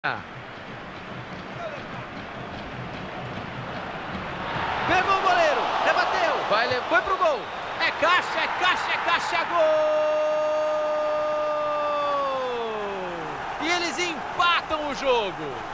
Pegou o goleiro, rebateu, foi pro gol. É caixa, é caixa, é caixa, gol! E eles empatam o jogo.